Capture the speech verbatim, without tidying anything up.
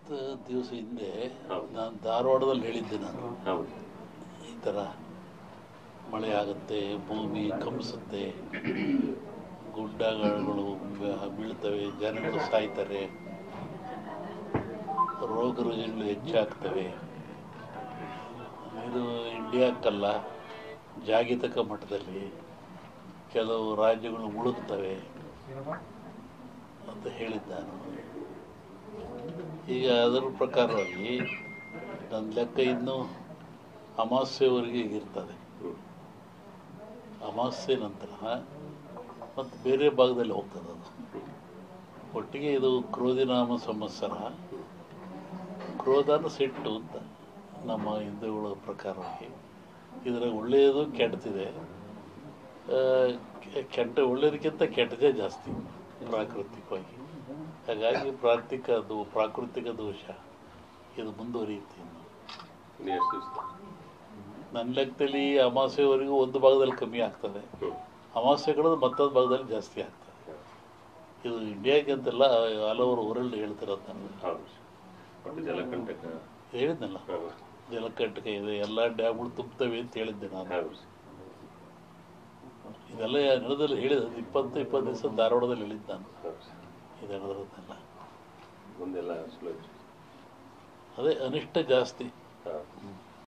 ಇಪ್ಪತ್ತು ದಿವಸ ಹಿಂದೆ ನಾನು ಧಾರವಾಡದಲ್ಲಿ ಹೇಳಿದ್ದೆ. ನಾನು ಈ ಥರ ಮಳೆ ಆಗುತ್ತೆ, ಭೂಮಿ ಕಂಪಿಸುತ್ತೆ, ಗುಡ್ಡಗಳು ಬೀಳ್ತವೆ, ಜನಗಳು ಸಾಯ್ತಾರೆ, ರೋಗ ರುಜಿನಗಳು ಹೆಚ್ಚಾಗ್ತವೆ. ಇದು ಇಂಡಿಯಾಕ್ಕಲ್ಲ, ಜಾಗತಿಕ ಮಟ್ಟದಲ್ಲಿ ಕೆಲವು ರಾಜ್ಯಗಳು ಮುಳುಗ್ತವೆ ಅಂತ ಹೇಳಿದ್ದಾನು. ಈಗ ಅದರ ಪ್ರಕಾರವಾಗಿ ನನ್ನ ಲೆಕ್ಕ ಇನ್ನೂ ಅಮಾವಾಸ್ಯೆವರೆಗೆ ಇರ್ತದೆ. ಅಮಾವಾಸ್ಯೆ ನಂತರ ಮತ್ತು ಬೇರೆ ಭಾಗದಲ್ಲಿ ಹೋಗ್ತದೆ ಅದು. ಒಟ್ಟಿಗೆ ಇದು ಕ್ರೋಧಿನಾಮ ಸಂವತ್ಸರ. ಕ್ರೋಧನ ಸಿಟ್ಟು ಅಂತ ನಮ್ಮ ಹಿಂದೂಗಳ ಪ್ರಕಾರವಾಗಿ. ಇದರ ಒಳ್ಳೆಯದು ಕೆಟ್ಟದಿದೆ. ಕೆಟ್ಟ ಒಳ್ಳೆಯದಕ್ಕಿಂತ ಕೆಟ್ಟದೇ ಜಾಸ್ತಿ ಪ್ರಾಕೃತಿಕವಾಗಿ. ಹಾಗಾಗಿ ಪ್ರಾಕೃತಿಕ ಅದು ಪ್ರಾಕೃತಿಕ ದೋಷ ಇದು ಮುಂದುವರಿಯುತ್ತೆ. ನನ್ನ ಲೆಕ್ಕದಲ್ಲಿ ಅಮಾವಾಸ್ಯೆವರೆಗೂ ಒಂದು ಭಾಗದಲ್ಲಿ ಕಮ್ಮಿ ಆಗ್ತದೆ, ಅಮಾವಾಸ್ಯೆಗಳು ಮತ್ತೊಂದು ಭಾಗದಲ್ಲಿ ಜಾಸ್ತಿ ಆಗ್ತದೆ. ಇದು ಇಂಡಿಯಾಗೆ ಅಂತೆಲ್ಲ ಹಲವರು ಊರಲ್ಲಿ ಹೇಳ್ತಿರೋದು. ನಾನು ಜಲಕಂಟಕ ಹೇಳಿದ್ನಲ್ಲ, ಜಲಕಂಟಕ ಇದೆ, ಎಲ್ಲ ಡ್ಯಾಮ್ಗಳು ತುಂಬುತ್ತವೆ ಅಂತ ಹೇಳಿದ್ದೆ ನಾನು. ಇದೆಲ್ಲ ನಡೆದಲ್ಲಿ ಹೇಳಿದ ಇಪ್ಪತ್ತು ಇಪ್ಪತ್ತು ದಿವಸ ಧಾರವಾಡದಲ್ಲಿ ಹೇಳಿದ್ದು ನಾನು. ಇದು ನಡೆದ್ರನ್ನೆಲ್ಲ ಮುಂದೆಲ್ಲ ಅದೇ ಅನಿಷ್ಟ ಜಾಸ್ತಿ.